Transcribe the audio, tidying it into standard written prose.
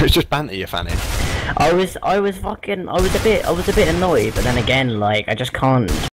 It's just banter, you fanny. I was a bit annoyed, but then again, like, I just can't